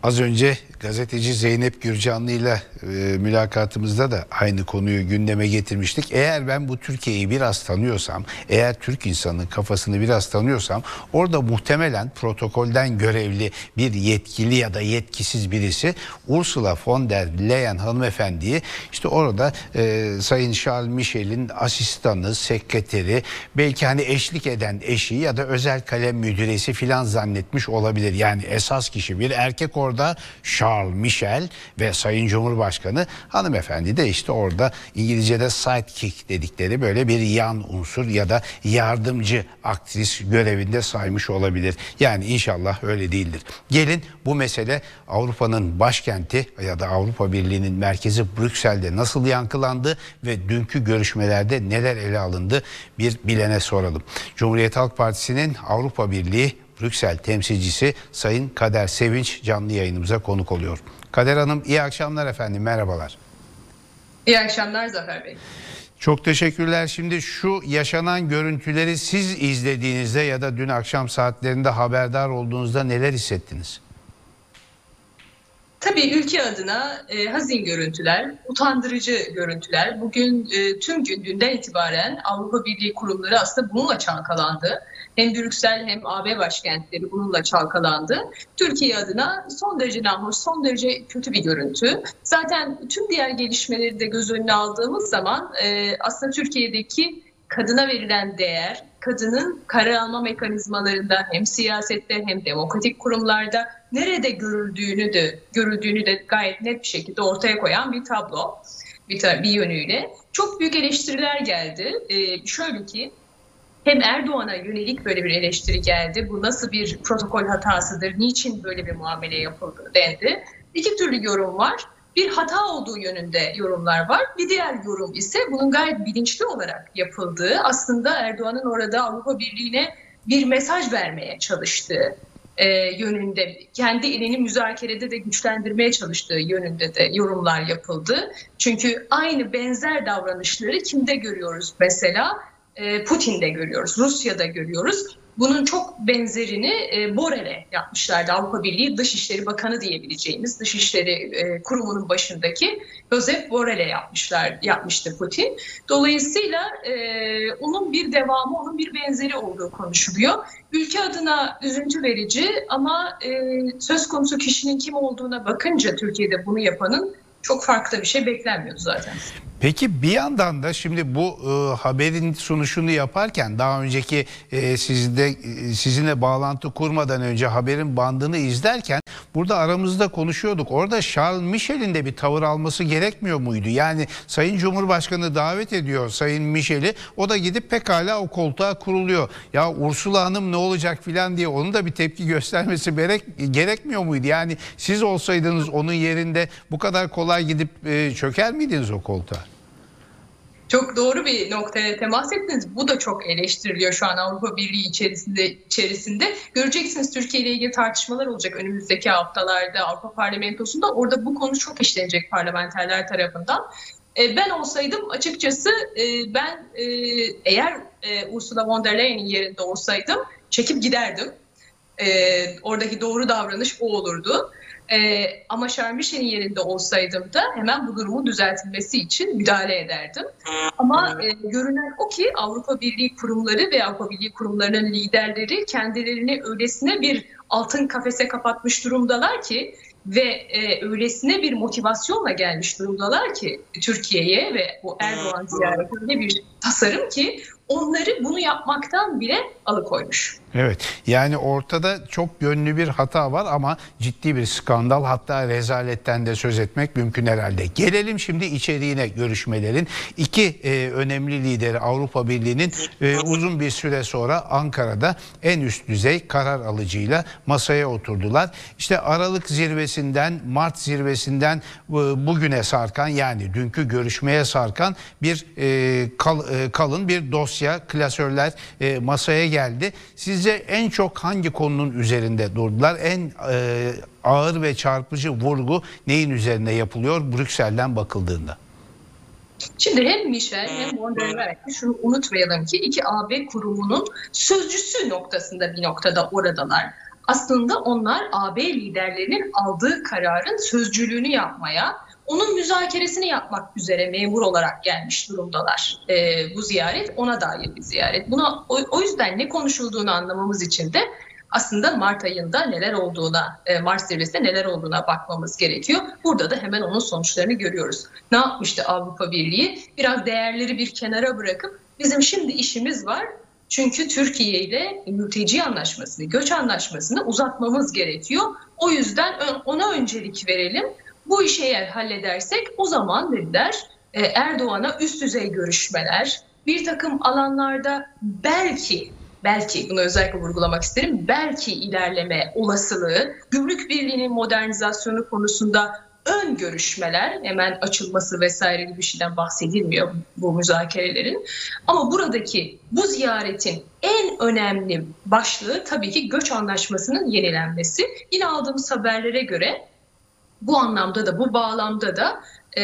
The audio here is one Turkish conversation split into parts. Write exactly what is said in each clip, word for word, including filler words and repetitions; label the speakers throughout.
Speaker 1: Az önce gazeteci Zeynep Gürcanlı ile mülakatımızda da aynı konuyu gündeme getirmiştik. Eğer ben bu Türkiye'yi biraz tanıyorsam, eğer Türk insanının kafasını biraz tanıyorsam, orada muhtemelen protokolden görevli bir yetkili ya da yetkisiz birisi Ursula von der Leyen hanımefendiyi işte orada e, Sayın Charles Michel'in asistanı, sekreteri, belki hani eşlik eden eşi ya da özel kalem müdüresi filan zannetmiş olabilir. Yani esas kişi bir erkek orada. Orada Charles Michel ve Sayın Cumhurbaşkanı, hanımefendi de işte orada İngilizce'de sidekick dedikleri böyle bir yan unsur ya da yardımcı aktris görevinde saymış olabilir. Yani inşallah öyle değildir. Gelin bu mesele Avrupa'nın başkenti ya da Avrupa Birliği'nin merkezi Brüksel'de nasıl yankılandı ve dünkü görüşmelerde neler ele alındı bir bilene soralım. Cumhuriyet Halk Partisi'nin Avrupa Birliği Brüksel temsilcisi Sayın Kader Sevinç canlı yayınımıza konuk oluyor. Kader Hanım, iyi akşamlar efendim, merhabalar.
Speaker 2: İyi akşamlar Zafer Bey.
Speaker 1: Çok teşekkürler. Şimdi şu yaşanan görüntüleri siz izlediğinizde ya da dün akşam saatlerinde haberdar olduğunuzda neler hissettiniz?
Speaker 2: Tabii ülke adına e, hazin görüntüler, utandırıcı görüntüler. Bugün e, tüm gün dünden itibaren Avrupa Birliği kurumları aslında bununla çalkalandı. Hem Brüksel hem A B başkentleri bununla çalkalandı. Türkiye adına son derece nahoş, son derece kötü bir görüntü. Zaten tüm diğer gelişmeleri de göz önüne aldığımız zaman e, aslında Türkiye'deki kadına verilen değer, kadının karar alma mekanizmalarında hem siyasette hem demokratik kurumlarda nerede görüldüğünü de görüldüğünü de gayet net bir şekilde ortaya koyan bir tablo bir, bir yönüyle. Çok büyük eleştiriler geldi. Ee, şöyle ki hem Erdoğan'a yönelik böyle bir eleştiri geldi. Bu nasıl bir protokol hatasıdır, niçin böyle bir muamele yapıldı dendi. İki türlü yorum var. Bir hata olduğu yönünde yorumlar var. Bir diğer yorum ise bunun gayet bilinçli olarak yapıldığı, aslında Erdoğan'ın orada Avrupa Birliği'ne bir mesaj vermeye çalıştığı e, yönünde, kendi elini müzakerede de güçlendirmeye çalıştığı yönünde de yorumlar yapıldı. Çünkü aynı benzer davranışları kimde görüyoruz mesela? E, Putin'de görüyoruz, Rusya'da görüyoruz. Bunun çok benzerini e, Borrell'e yapmışlardı. Avrupa Birliği Dışişleri Bakanı diyebileceğimiz Dışişleri e, Kurumu'nun başındaki Josep Borrell'e yapmışlar, yapmıştı Putin. Dolayısıyla e, onun bir devamı, onun bir benzeri olduğu konuşuluyor. Ülke adına üzüntü verici ama e, söz konusu kişinin kim olduğuna bakınca Türkiye'de bunu yapanın çok farklı bir şey beklenmiyordu zaten.
Speaker 1: Peki bir yandan da şimdi bu e, haberin sunuşunu yaparken daha önceki e, sizde e, sizinle bağlantı kurmadan önce haberin bandını izlerken burada aramızda konuşuyorduk. Orada Charles Michel'in de bir tavır alması gerekmiyor muydu? Yani Sayın Cumhurbaşkanı davet ediyor Sayın Michel'i, o da gidip pekala o koltuğa kuruluyor. Ya Ursula Hanım ne olacak filan diye onun da bir tepki göstermesi gerek, gerekmiyor muydu? Yani siz olsaydınız onun yerinde bu kadar kolay gidip e, çöker miydiniz o koltuğa?
Speaker 2: Çok doğru bir noktaya temas ettiniz. Bu da çok eleştiriliyor şu an Avrupa Birliği içerisinde. içerisinde. Göreceksiniz Türkiye ile ilgili tartışmalar olacak önümüzdeki haftalarda Avrupa Parlamentosu'nda. Orada bu konu çok işlenecek parlamenterler tarafından. Ben olsaydım açıkçası ben eğer Ursula von der Leyen'in yerinde olsaydım çekip giderdim. Oradaki doğru davranış o olurdu. Ee, ama Charles Michel'in yerinde olsaydım da hemen bu durumun düzeltilmesi için müdahale ederdim. Ama e, görünen o ki Avrupa Birliği kurumları ve Avrupa Birliği kurumlarının liderleri kendilerini öylesine bir altın kafese kapatmış durumdalar ki ve e, öylesine bir motivasyonla gelmiş durumdalar ki Türkiye'ye ve bu Erdoğan ziyaretinde bir tasarım ki onları bunu yapmaktan bile alıkoymuş.
Speaker 1: Evet, yani ortada çok yönlü bir hata var ama ciddi bir skandal, hatta rezaletten de söz etmek mümkün herhalde. Gelelim şimdi içeriğine görüşmelerin. İki e, önemli lideri Avrupa Birliği'nin e, uzun bir süre sonra Ankara'da en üst düzey karar alıcıyla masaya oturdular. İşte Aralık zirvesinden, Mart zirvesinden e, bugüne sarkan, yani dünkü görüşmeye sarkan bir e, kal, e, kalın bir dosya, klasörler e, masaya geldi. Siz Sizce en çok hangi konunun üzerinde durdular? En e, ağır ve çarpıcı vurgu neyin üzerine yapılıyor Brüksel'den bakıldığında?
Speaker 2: Şimdi hem Michel hem von der Leyen, şunu unutmayalım ki iki A B kurumunun sözcüsü noktasında bir noktada oradalar. aslında onlar A B liderlerinin aldığı kararın sözcülüğünü yapmaya, onun müzakeresini yapmak üzere memur olarak gelmiş durumdalar. E, bu ziyaret ona dair bir ziyaret. Buna o, o yüzden ne konuşulduğunu anlamamız için de aslında Mart ayında neler olduğuna, e, Mart zirvesinde neler olduğuna bakmamız gerekiyor. Burada da hemen onun sonuçlarını görüyoruz. Ne yapmıştı Avrupa Birliği? Biraz değerleri bir kenara bırakıp bizim şimdi işimiz var. Çünkü Türkiye ile mülteci anlaşmasını, göç anlaşmasını uzatmamız gerekiyor. O yüzden ona öncelik verelim. Bu işi eğer halledersek o zaman dediler Erdoğan'a üst düzey görüşmeler, bir takım alanlarda belki, belki bunu özellikle vurgulamak isterim, belki ilerleme olasılığı, gümrük birliğinin modernizasyonu konusunda ön görüşmeler, hemen açılması vesaire gibi bir şeyden bahsedilmiyor bu müzakerelerin. Ama buradaki bu ziyaretin en önemli başlığı tabii ki göç anlaşmasının yenilenmesi. Yine aldığımız haberlere göre bu anlamda da, bu bağlamda da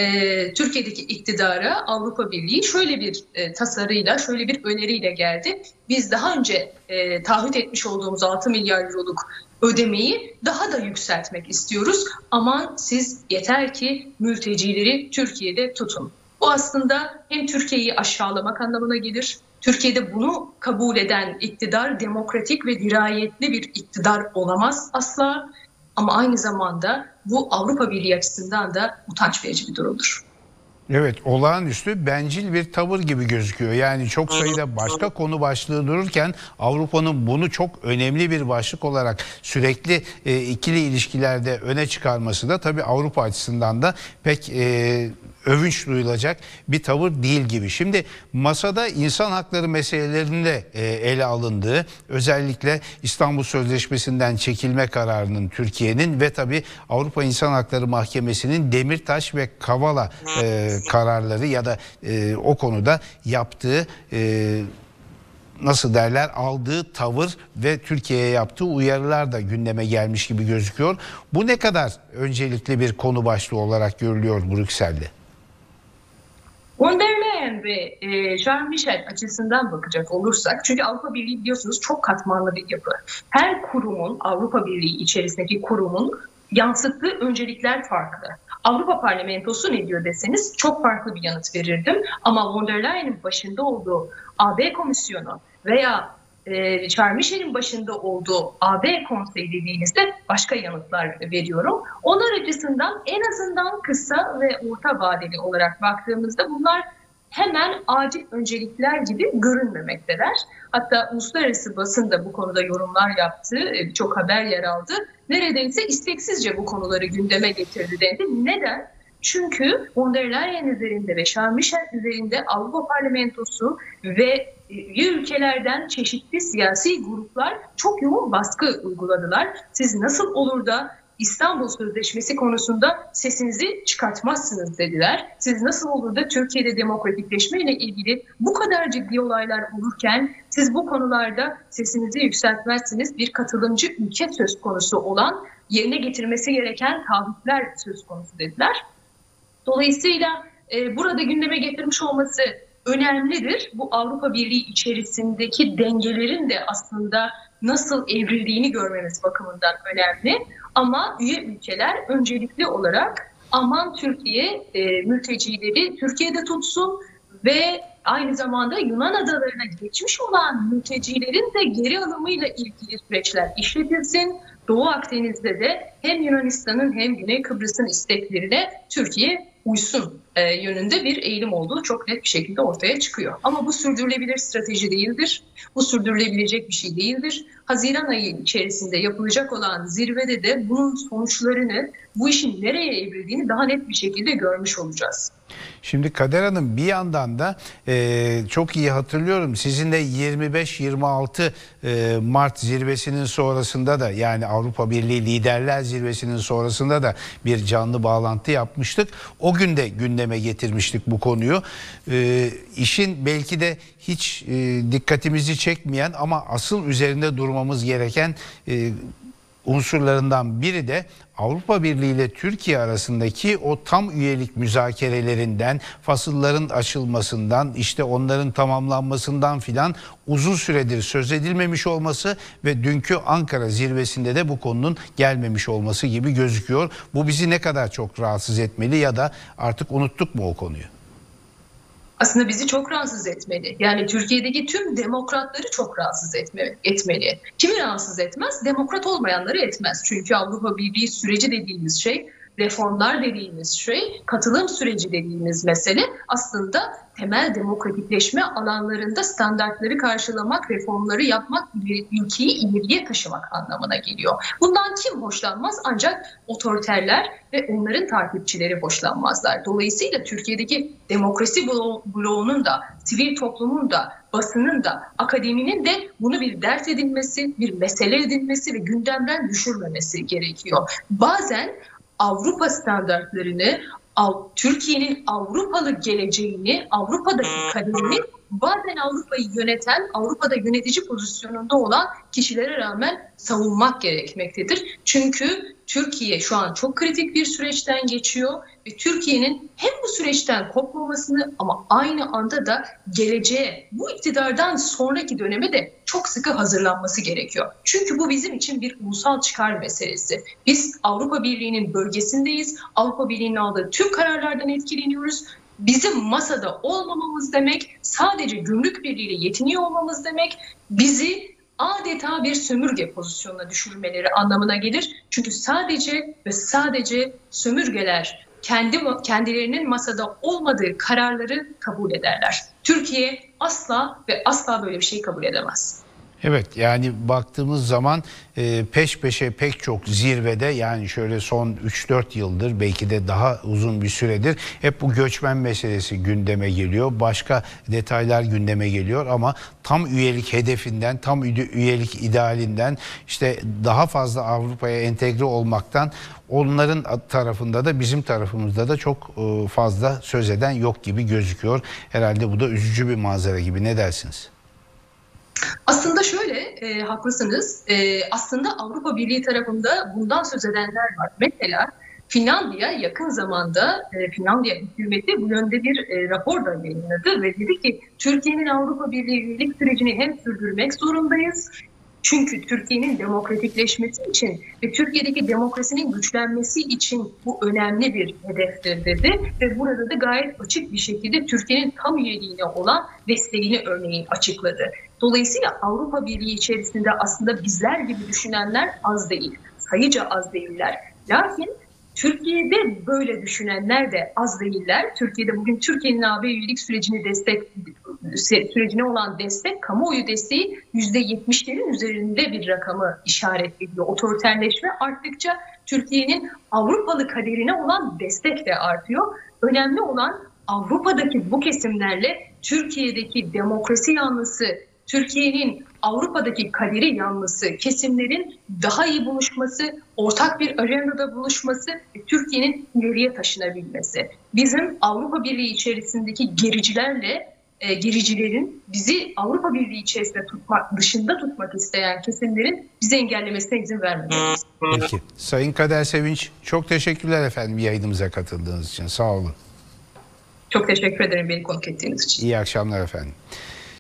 Speaker 2: e, Türkiye'deki iktidara Avrupa Birliği şöyle bir e, tasarıyla, şöyle bir öneriyle geldi. Biz daha önce e, taahhüt etmiş olduğumuz altı milyar euroluk ödemeyi daha da yükseltmek istiyoruz. Aman siz yeter ki mültecileri Türkiye'de tutun. Bu aslında hem Türkiye'yi aşağılamak anlamına gelir. Türkiye'de bunu kabul eden iktidar demokratik ve dirayetli bir iktidar olamaz asla. Ama aynı zamanda bu Avrupa Birliği açısından da utanç verici bir durumdur.
Speaker 1: Evet, olağanüstü bencil bir tavır gibi gözüküyor. Yani çok sayıda başka konu başlığı dururken Avrupa'nın bunu çok önemli bir başlık olarak sürekli e, ikili ilişkilerde öne çıkarması da tabii Avrupa açısından da pek e, övünç duyulacak bir tavır değil gibi. Şimdi masada insan hakları meselelerinin de e, ele alındığı, özellikle İstanbul Sözleşmesi'nden çekilme kararının Türkiye'nin ve tabii Avrupa İnsan Hakları Mahkemesi'nin Demirtaş ve Kavala e, kararları ya da e, o konuda yaptığı e, nasıl derler aldığı tavır ve Türkiye'ye yaptığı uyarılar da gündeme gelmiş gibi gözüküyor. Bu ne kadar öncelikli bir konu başlığı olarak görülüyor Brüksel'de?
Speaker 2: Von der Leyen ve e, Charles Michel açısından bakacak olursak, çünkü Avrupa Birliği biliyorsunuz çok katmanlı bir yapı. Her kurumun, Avrupa Birliği içerisindeki kurumun yansıttığı öncelikler farklı. Avrupa Parlamentosu ne diyor deseniz çok farklı bir yanıt verirdim. Ama von der Leyen'in başında olduğu A B Komisyonu veya e, Charles Michel'in başında olduğu A B Konseyi dediğinizde başka yanıtlar veriyorum. Onlar açısından en azından kısa ve orta vadeli olarak baktığımızda bunlar hemen acil öncelikler gibi görünmemekteler. Hatta uluslararası basın da bu konuda yorumlar yaptı, birçok haber yer aldı. Neredeyse isteksizce bu konuları gündeme getirdi dendi. Neden? Çünkü von der Leyen üzerinde ve Charles Michel üzerinde Avrupa Parlamentosu ve üye ülkelerden çeşitli siyasi gruplar çok yoğun baskı uyguladılar. Siz nasıl olur da İstanbul Sözleşmesi konusunda sesinizi çıkartmazsınız dediler. Siz nasıl olur da Türkiye'de demokratikleşme ile ilgili bu kadar ciddi olaylar olurken siz bu konularda sesinizi yükseltmezsiniz. Bir katılımcı ülke söz konusu olan, yerine getirmesi gereken taahhütler söz konusu dediler. Dolayısıyla e, burada gündeme getirmiş olması önemlidir. Bu Avrupa Birliği içerisindeki dengelerin de aslında nasıl evrildiğini görmemiz bakımından önemli. Ama üye ülkeler öncelikli olarak aman Türkiye e, mültecileri Türkiye'de tutsun ve aynı zamanda Yunan adalarına geçmiş olan mültecilerin de geri alımıyla ilgili süreçler işletilsin. Doğu Akdeniz'de de hem Yunanistan'ın hem Güney Kıbrıs'ın isteklerine Türkiye uysun e, yönünde bir eğilim olduğu çok net bir şekilde ortaya çıkıyor. Ama bu sürdürülebilir strateji değildir. Bu sürdürülebilecek bir şey değildir. Haziran ayı içerisinde yapılacak olan zirvede de bunun sonuçlarını, bu işin nereye evrildiğini daha net bir şekilde görmüş olacağız.
Speaker 1: Şimdi Kader Hanım, bir yandan da e, çok iyi hatırlıyorum, sizinle yirmi beş yirmi altı e, Mart zirvesinin sonrasında da, yani Avrupa Birliği Liderler Zirvesi'nin sonrasında da bir canlı bağlantı yapmıştık. O gün de gündeme getirmiştik bu konuyu. E, işin belki de hiç e, dikkatimizi çekmeyen ama asıl üzerinde durmamız gereken e, unsurlarından biri de Avrupa Birliği ile Türkiye arasındaki o tam üyelik müzakerelerinden, fasılların açılmasından, işte onların tamamlanmasından filan uzun süredir söz edilmemiş olması ve dünkü Ankara zirvesinde de bu konunun gelmemiş olması gibi gözüküyor. Bu bizi ne kadar çok rahatsız etmeli ya da artık unuttuk mu o konuyu?
Speaker 2: Aslında bizi çok rahatsız etmeli. Yani Türkiye'deki tüm demokratları çok rahatsız etme, etmeli. Kimi rahatsız etmez? Demokrat olmayanları etmez. Çünkü Avrupa Birliği süreci dediğimiz şey, reformlar dediğimiz şey, katılım süreci dediğimiz mesele aslında temel demokratikleşme alanlarında standartları karşılamak, reformları yapmak, ülkeyi ileriye taşımak anlamına geliyor. Bundan kim hoşlanmaz? Ancak otoriterler ve onların takipçileri hoşlanmazlar. Dolayısıyla Türkiye'deki demokrasi blo- bloğunun da, sivil toplumun da, basının da, akademinin de bunu bir dert edinmesi, bir mesele edinmesi ve gündemden düşürmemesi gerekiyor. Bazen Avrupa standartlarını, Türkiye'nin Avrupalı geleceğini, Avrupa'daki kaderini bazen Avrupa'yı yöneten, Avrupa'da yönetici pozisyonunda olan kişilere rağmen savunmak gerekmektedir. Çünkü Türkiye şu an çok kritik bir süreçten geçiyor ve Türkiye'nin hem bu süreçten kopmamasını ama aynı anda da geleceğe, bu iktidardan sonraki döneme de çok sıkı hazırlanması gerekiyor. Çünkü bu bizim için bir ulusal çıkar meselesi. Biz Avrupa Birliği'nin bölgesindeyiz. Avrupa Birliği'nin aldığı tüm kararlardan etkileniyoruz. Bizim masada olmamamız demek, sadece gümrük birliğiyle yetiniyor olmamız demek, bizi adeta bir sömürge pozisyonuna düşürmeleri anlamına gelir. Çünkü sadece ve sadece sömürgeler kendi kendilerinin masada olmadığı kararları kabul ederler. Türkiye asla ve asla böyle bir şey kabul edemez.
Speaker 1: Evet, yani baktığımız zaman e, peş peşe pek çok zirvede, yani şöyle son üç dört yıldır, belki de daha uzun bir süredir hep bu göçmen meselesi gündeme geliyor. Başka detaylar gündeme geliyor ama tam üyelik hedefinden, tam üyelik idealinden, işte daha fazla Avrupa'ya entegre olmaktan onların tarafında da bizim tarafımızda da çok fazla söz eden yok gibi gözüküyor. Herhalde bu da üzücü bir manzara gibi. Ne dersiniz?
Speaker 2: Aslında şöyle, e, haklısınız. E, aslında Avrupa Birliği tarafında bundan söz edenler var. Mesela Finlandiya yakın zamanda, e, Finlandiya hükümeti bu yönde bir e, rapor da yayınladı ve dedi ki Türkiye'nin Avrupa Birliği üyelik sürecini hem sürdürmek zorundayız. Çünkü Türkiye'nin demokratikleşmesi için ve Türkiye'deki demokrasinin güçlenmesi için bu önemli bir hedeftir dedi. Ve burada da gayet açık bir şekilde Türkiye'nin tam üyeliğine olan desteğini örneğin açıkladı. Dolayısıyla Avrupa Birliği içerisinde aslında bizler gibi düşünenler az değil, sayıca az değiller. Lakin Türkiye'de böyle düşünenler de az değiller. Türkiye'de bugün Türkiye'nin A B üyelik sürecini destek sürecine olan destek, kamuoyu desteği yüzde yetmişlerin üzerinde bir rakamı işaret ediyor. Otoriterleşme arttıkça Türkiye'nin Avrupalı kaderine olan destek de artıyor. Önemli olan Avrupa'daki bu kesimlerle Türkiye'deki demokrasi yanlısı, Türkiye'nin Avrupa'daki kaderi yanlısı kesimlerin daha iyi buluşması, ortak bir ajandada buluşması ve Türkiye'nin ileriye taşınabilmesi. Bizim Avrupa Birliği içerisindeki gericilerle, e, gericilerin bizi Avrupa Birliği içerisinde tutmak, dışında tutmak isteyen kesimlerin bizi engellemesine izin vermemeliyiz.
Speaker 1: Peki. Sayın Kader Sevinç, çok teşekkürler efendim yayınımıza katıldığınız için. Sağ olun.
Speaker 2: Çok teşekkür ederim beni konuk ettiğiniz için.
Speaker 1: İyi akşamlar efendim.